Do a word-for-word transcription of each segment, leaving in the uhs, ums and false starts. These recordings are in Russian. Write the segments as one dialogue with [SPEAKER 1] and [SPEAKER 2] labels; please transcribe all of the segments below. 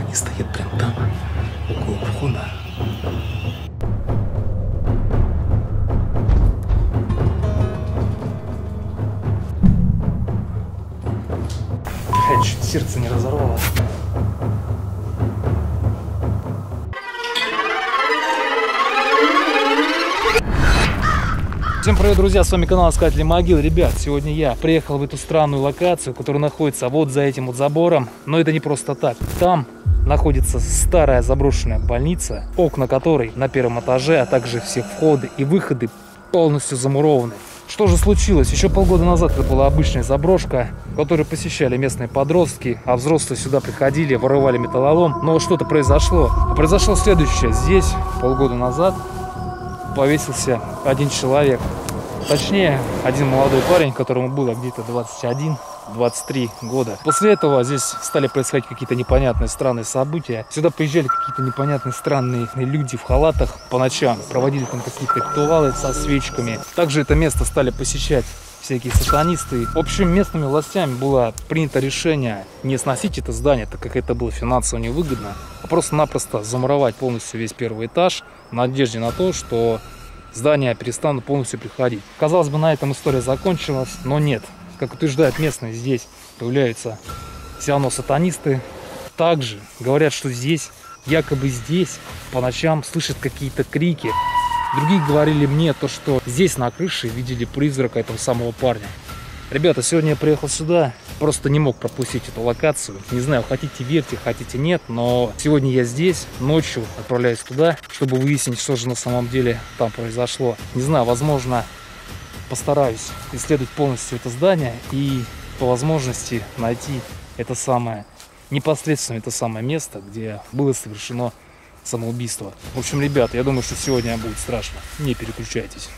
[SPEAKER 1] Они стоят прям там, около входа. Блядь, чуть сердце не разорвало. Всем привет, друзья, с вами канал Искатели Могил. Ребят, сегодня я приехал в эту странную локацию, которая находится вот за этим вот забором. Но это не просто так. Там находится старая заброшенная больница, окна которой на первом этаже, а также все входы и выходы полностью замурованы. Что же случилось? Еще полгода назад это была обычная заброшка, которую посещали местные подростки, а взрослые сюда приходили, воровали металлолом. Но что-то произошло. А произошло следующее. Здесь полгода назад повесился один человек. Точнее, один молодой парень, которому было где-то двадцать один — двадцать три года. После этого здесь стали происходить какие-то непонятные странные события. Сюда приезжали какие-то непонятные странные люди в халатах по ночам. Проводили там какие-то ритуалы со свечками. Также это место стали посещать всякие сатанисты. В общем, местными властями было принято решение не сносить это здание, так как это было финансово невыгодно, а просто-напросто замуровать полностью весь первый этаж в надежде на то, что здания перестанут полностью приходить. Казалось бы, на этом история закончилась, но нет. Как утверждают местные, здесь появляются все равно сатанисты. Также говорят, что здесь, якобы здесь, по ночам слышат какие-то крики. Другие говорили мне то, что здесь на крыше видели призрака этого самого парня. Ребята, сегодня я приехал сюда, просто не мог пропустить эту локацию. Не знаю, хотите верьте, хотите нет, но сегодня я здесь, ночью отправляюсь туда, чтобы выяснить, что же на самом деле там произошло. Не знаю, возможно, постараюсь исследовать полностью это здание и по возможности найти это самое, непосредственно это самое место, где было совершено самоубийство. В общем, ребята, я думаю, что сегодня будет страшно. Не переключайтесь.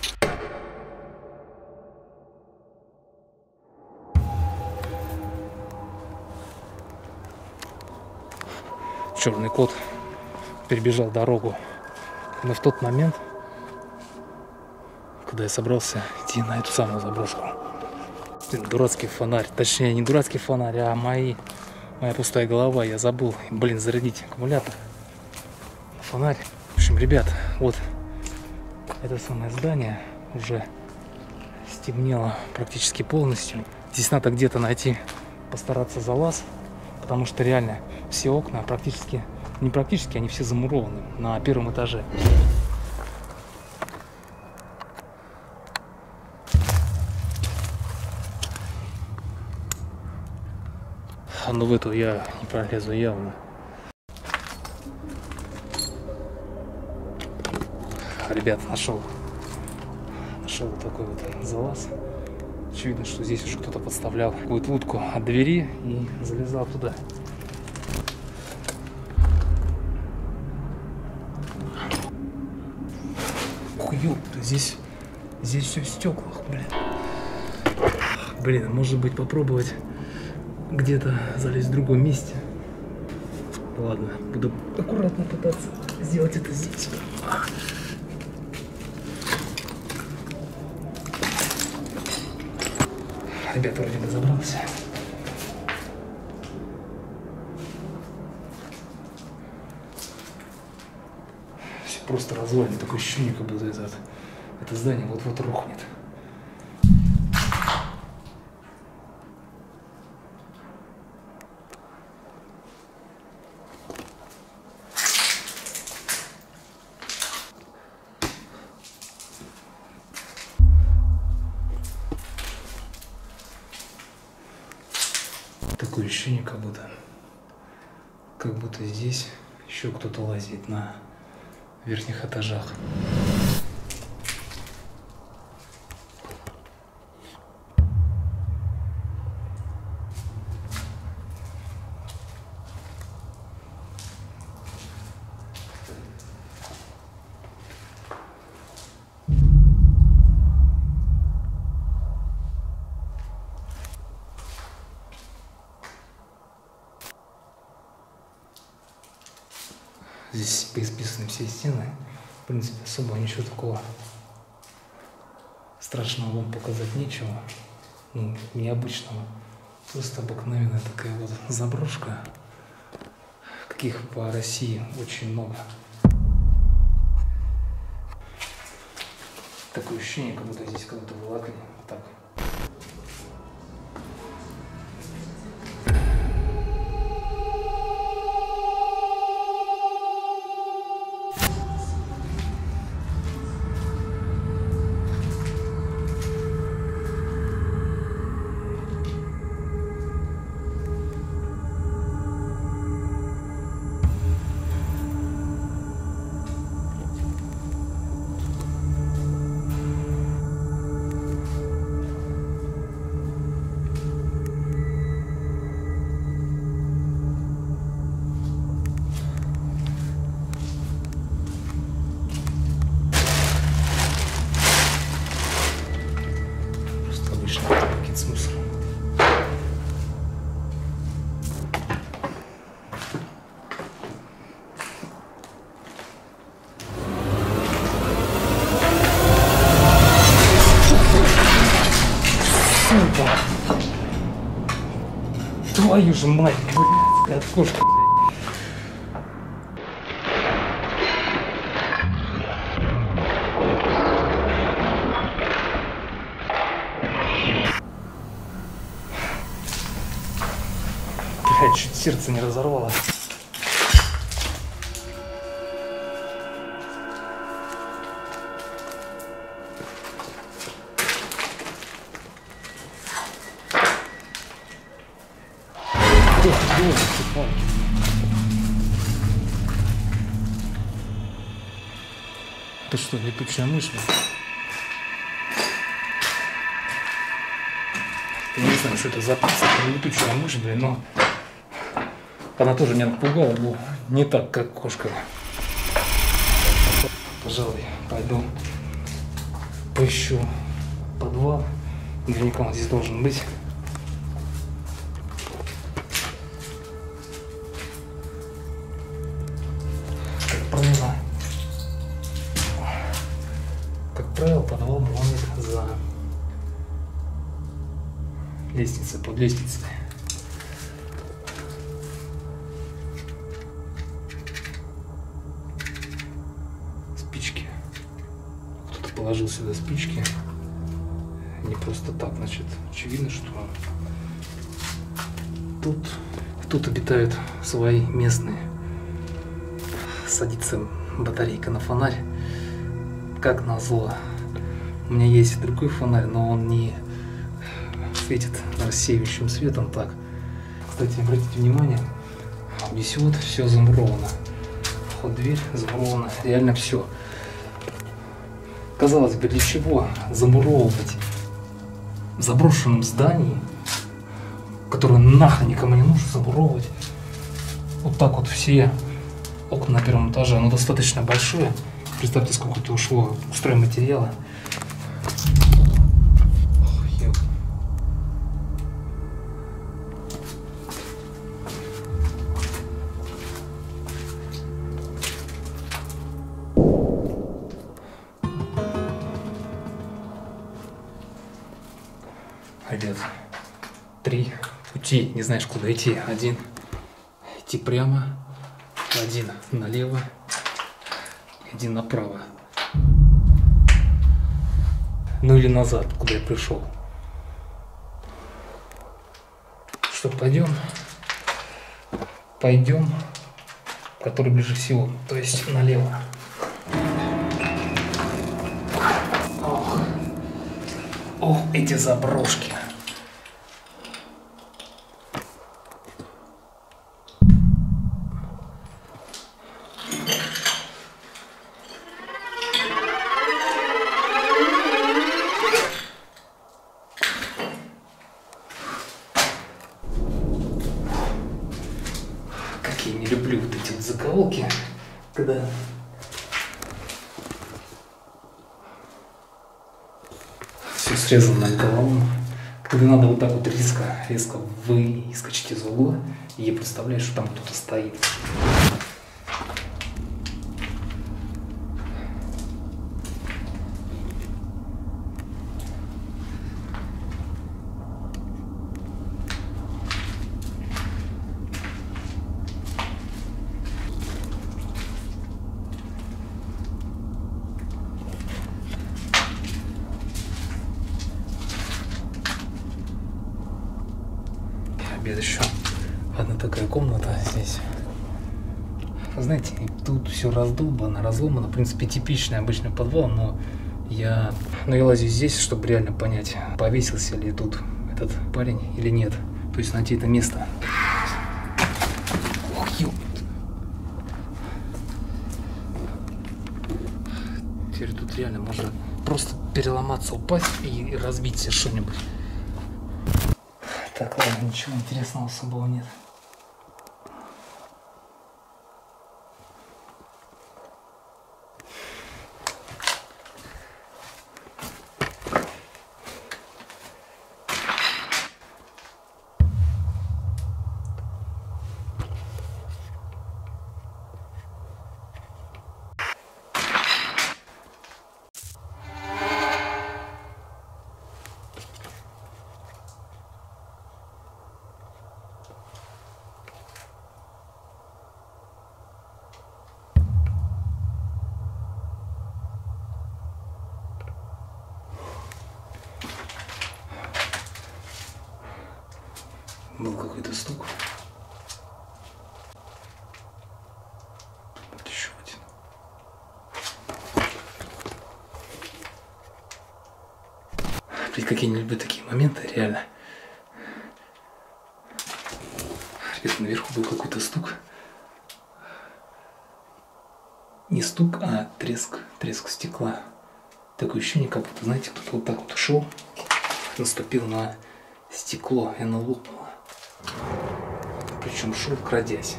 [SPEAKER 1] Черный кот перебежал дорогу. Но в тот момент, когда я собрался идти на эту самую заброшку. Блин, дурацкий фонарь. Точнее, не дурацкий фонарь, а мои, моя пустая голова. Я забыл, блин, зарядить аккумулятор. Фонарь. В общем, ребят, вот это самое здание уже стемнело практически полностью. Здесь надо где-то найти, постараться залаз, потому что реально все окна практически, не практически, они все замурованы на первом этаже. Но в эту я не пролезу явно. Ребят, нашел нашел вот такой вот залаз. Очевидно, что здесь уже кто-то подставлял какую-то утку от двери и залезал туда. Ух, ёпта, здесь здесь все в стеклах, блин. Блин, может быть, попробовать где-то залезть в другом месте. Ладно, буду аккуратно пытаться сделать это здесь. Ребята, вроде бы забрался. Все просто развалено. Такое ощущение, как будто это, это здание вот-вот рухнет. Такое ощущение, как будто, как будто здесь еще кто-то лазит на верхних этажах. Здесь поисписаны все стены. В принципе, особо ничего такого страшного вам показать нечего. Ну, необычного. Просто обыкновенная такая вот заброшка. Таких по России очень много. Такое ощущение, как будто здесь кого-то волокли. Так. Смысл. Сука. Твою же мать, блядь, кошка. Чуть сердце не разорвало. Ты что, летучая мышь? Я не знаю, что это за птица, это летучая мышь, блин, но она тоже меня напугала, но не так, как кошка. Пожалуй, пойду поищу подвал. Наверняка он здесь должен быть. Как правило, как правило, подвал бывает за лестницей, под лестницей. Положил сюда спички. Не просто так, значит, очевидно, что тут, тут обитают свои местные. Садится батарейка на фонарь. Как назло. У меня есть другой фонарь, но он не светит рассеивающим светом так. Кстати, обратите внимание, здесь вот все замуровано. Вход, дверь замурована. Реально все. Казалось бы, для чего замуровывать в заброшенном здании, которое нахрен никому не нужно, замуровывать вот так вот все окна на первом этаже. Оно достаточно большое. Представьте, сколько это ушло стройматериала. Ребят, три пути, не знаешь, куда идти. Один идти прямо, один налево, один направо. Ну или назад, куда я пришел. Что, пойдем? Пойдем, который ближе всего, то есть налево. Ох, ох, эти заброшки. Я не люблю вот эти вот закоулки, когда все срезано головом, когда надо вот так вот резко, резко выскочить из угла, и я представляю, что там кто-то стоит. еще одна такая комната здесь. Знаете, тут все раздолбано, разломано. В принципе, типичный обычный подвал, но я, но я лазю здесь, чтобы реально понять, повесился ли тут этот парень или нет. То есть найти это место. Ох, ёп. Теперь тут реально можно просто переломаться, упасть и разбить себе что-нибудь. Так, ладно, ничего интересного особого нет. Был какой-то стук. Вот еще один. Блин, как я не люблю такие моменты, реально. Где-то наверху был какой-то стук. Не стук, а треск, треск стекла. Такое ощущение, как будто, знаете, кто-то вот так вот ушел, наступил на стекло, и оно лопнуло. Причем шел, крадясь.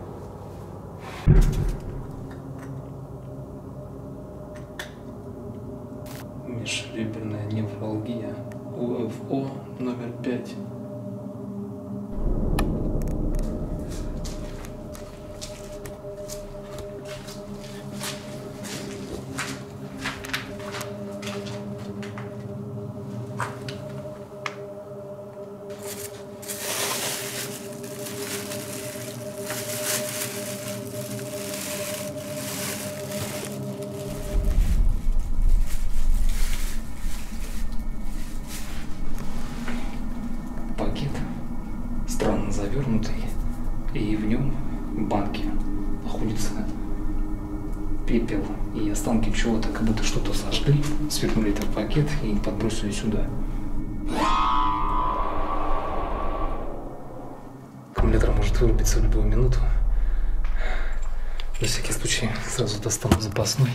[SPEAKER 1] Межреберная невралгия. У эф о номер пять. Пакет странно завернутый, и в нем в банке находится пепел и останки чего-то, как будто что-то сожгли, свернули этот пакет и подбросили сюда. Аккумулятор может вырубиться в любую минуту. На всякий случай сразу достану запасной.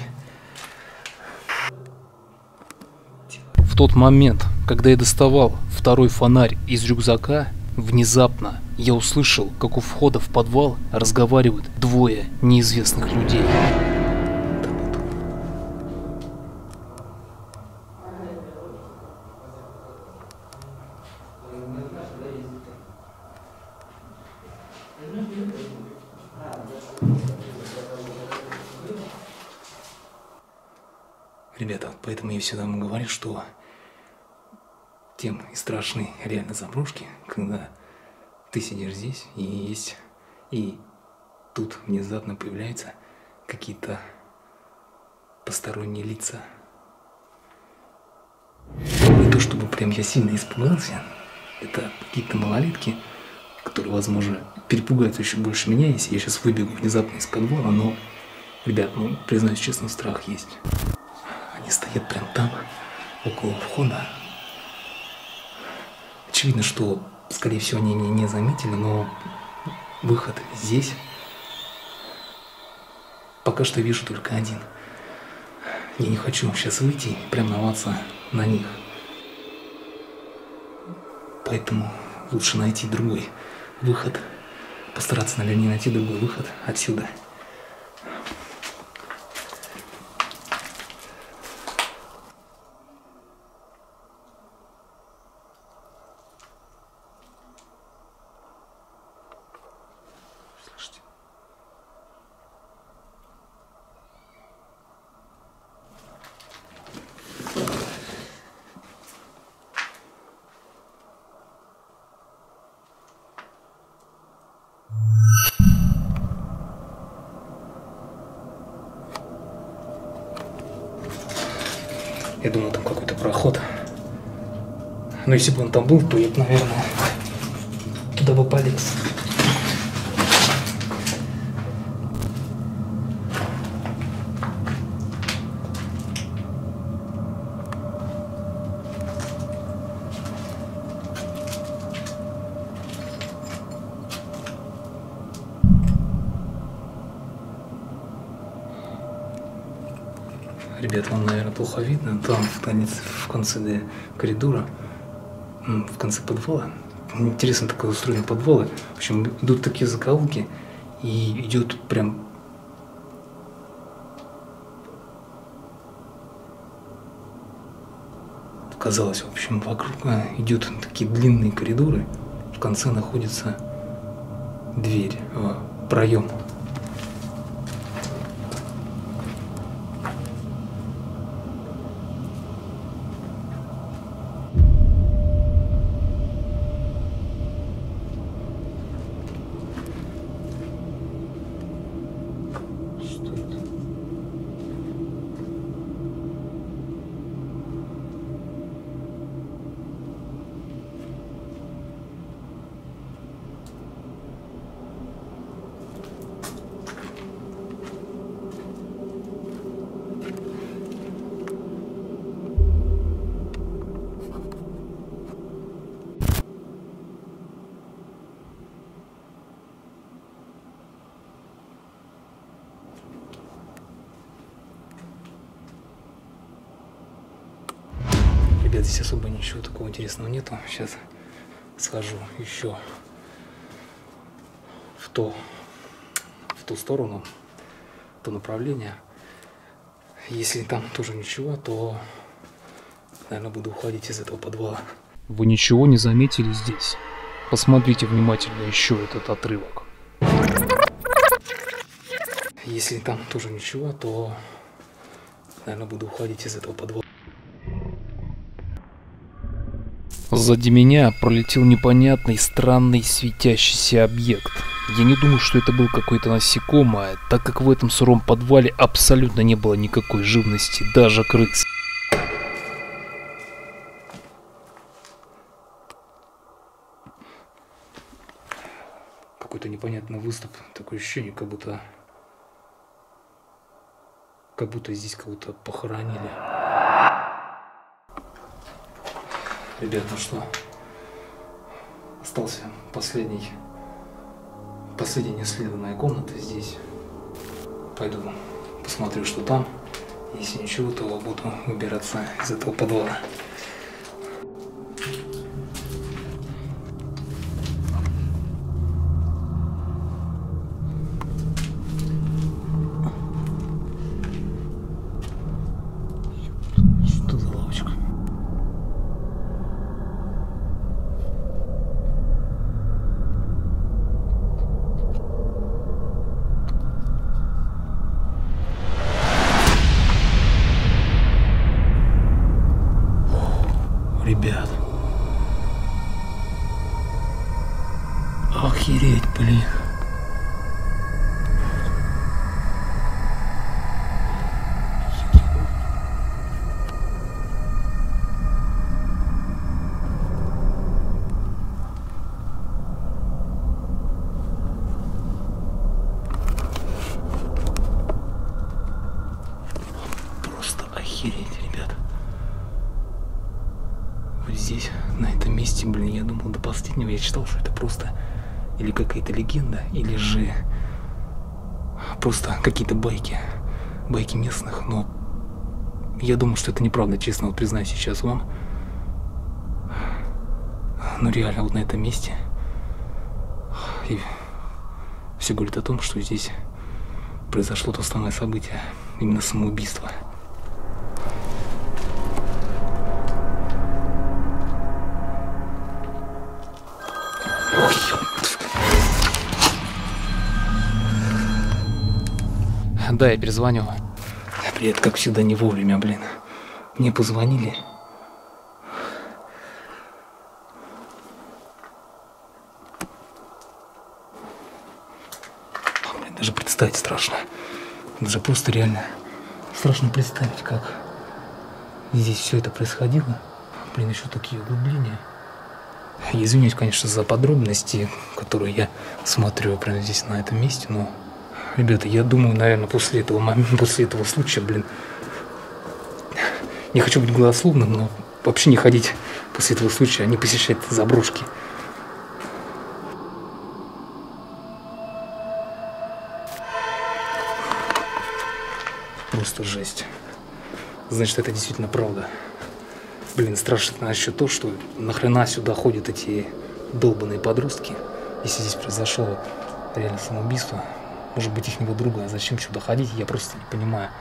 [SPEAKER 1] В тот момент, когда я доставал второй фонарь из рюкзака, внезапно я услышал, как у входа в подвал разговаривают двое неизвестных людей. Ребята, поэтому я всегда вам говорю, что тем и страшны реально заброшки, когда ты сидишь здесь и есть, и тут внезапно появляются какие-то посторонние лица. Не то чтобы прям я сильно испугался, это какие-то малолетки, которые, возможно, перепугаются еще больше меня, если я сейчас выбегу внезапно из подвала, но, ребят, ну, признаюсь честно, страх есть. Они стоят прям там, около входа. Очевидно, что, скорее всего, они меня не заметили, но выход здесь. Пока что вижу только один. Я не хочу сейчас выйти и прям наваться на них. Поэтому лучше найти другой выход. Постараться, наверное, найти другой выход отсюда. Я думал, там какой-то проход. Но если бы он там был, то я бы, наверное, туда бы полез. Ребят, вам, наверное, плохо видно. Там в конце, в конце коридора, в конце подвала. Интересно такое устроено подвалы. В общем, идут такие закоулки, и идет прям казалось, в общем, вокруг идут такие длинные коридоры. В конце находится дверь, проем. Ребят, здесь особо ничего такого интересного нету. Сейчас схожу еще в то, в ту сторону, в то направление. Если там тоже ничего, то, наверное, буду уходить из этого подвала.
[SPEAKER 2] Вы ничего не заметили здесь? Посмотрите внимательно еще этот отрывок.
[SPEAKER 1] Если там тоже ничего, то, наверное, буду уходить из этого подвала.
[SPEAKER 2] Сзади меня пролетел непонятный, странный, светящийся объект. Я не думаю, что это был какое-то насекомое, так как в этом сыром подвале абсолютно не было никакой живности, даже крыс.
[SPEAKER 1] Какой-то непонятный выступ, такое ощущение, как будто, как будто здесь кого-то похоронили. Ребят, ну что, остался последний, последняя неисследованная комната здесь. Пойду посмотрю, что там. Если ничего, то буду выбираться из этого подвала. Что за лавочка? Ребят, охереть, блин. Просто охереть, ребят. Здесь, на этом месте, блин, я думал до последнего, я читал, что это просто или какая-то легенда, или же просто какие-то байки, байки местных, но я думаю, что это неправда, честно, вот признаюсь сейчас вам. Но реально вот на этом месте и все говорит о том, что здесь произошло то самое событие, именно самоубийство.
[SPEAKER 2] Да, я перезвоню.
[SPEAKER 1] Привет, как всегда, не вовремя, блин. Мне позвонили. А, блин, даже представить страшно. Даже просто реально страшно представить, как здесь все это происходило. Блин, еще такие углубления. Извиняюсь, конечно, за подробности, которые я смотрю прямо здесь, на этом месте, но, ребята, я думаю, наверное, после этого момента, после этого случая, блин, не хочу быть голословным, но вообще не ходить после этого случая, не посещать заброшки. Просто жесть. Значит, это действительно правда. Блин, страшно еще то, что нахрена сюда ходят эти долбаные подростки, если здесь произошло реально самоубийство. Может быть, ихнего друга, а зачем сюда ходить, я просто не понимаю.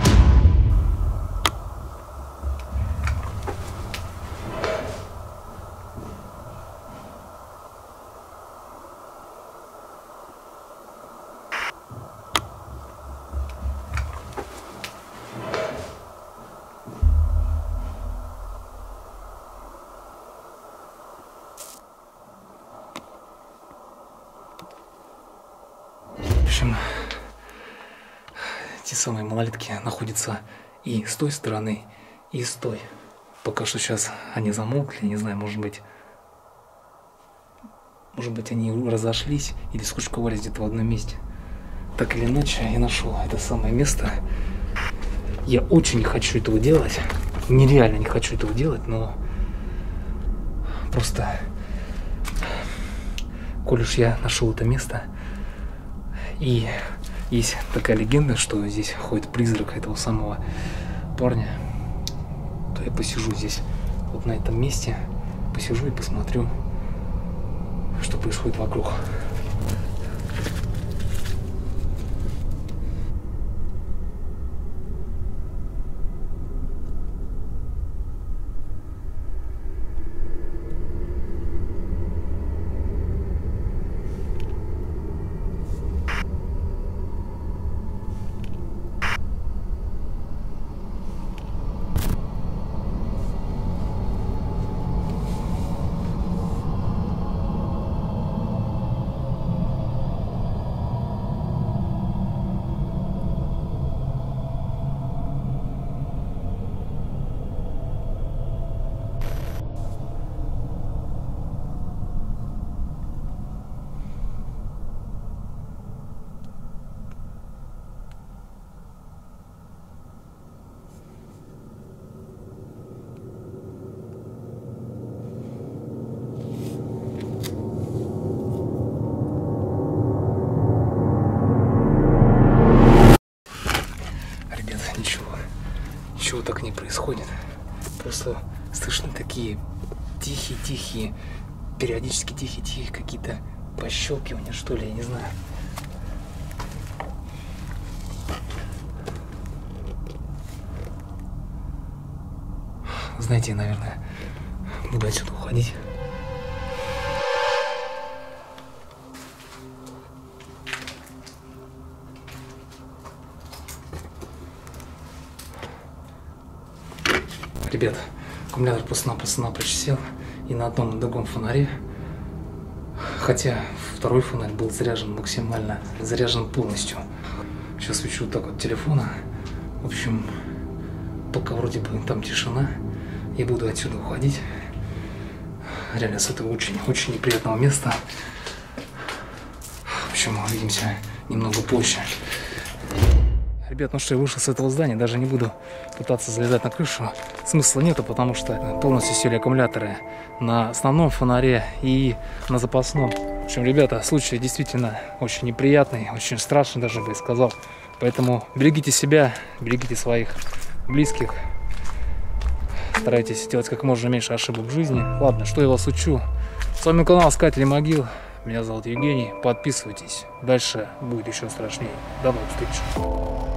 [SPEAKER 1] В общем, те самые малолетки находятся и с той стороны, и с той. Пока что сейчас они замолкли, не знаю, может быть, может быть они разошлись или скучковались где-то в одном месте. Так или иначе, я нашел это самое место. Я очень не хочу этого делать, нереально не хочу этого делать, но просто, коль уж я нашел это место, и есть такая легенда, что здесь ходит призрак этого самого парня, то я посижу здесь, вот на этом месте, посижу и посмотрю, что происходит вокруг. Ничего так не происходит. Просто слышны такие тихие-тихие, периодически тихие-тихие какие-то пощелкивания, что ли, я не знаю. Знаете, я, наверное, буду отсюда уходить. Ребят, аккумулятор просто-напросто напрочь сел, и на одном и другом фонаре, хотя второй фонарь был заряжен максимально, заряжен полностью. Сейчас свечу вот так вот телефона. В общем, пока вроде бы там тишина, я буду отсюда уходить. Реально с этого очень-очень неприятного места. В общем, увидимся немного позже. Ребят, ну что, я вышел с этого здания, даже не буду пытаться залезать на крышу. Смысла нету, потому что полностью сели аккумуляторы на основном фонаре и на запасном. В общем, ребята, случай действительно очень неприятный, очень страшный даже, бы я сказал. Поэтому берегите себя, берегите своих близких. Старайтесь делать как можно меньше ошибок в жизни. Ладно, что я вас учу. С вами канал Искатели могил. Меня зовут Евгений. Подписывайтесь. Дальше будет еще страшнее. До новых встреч.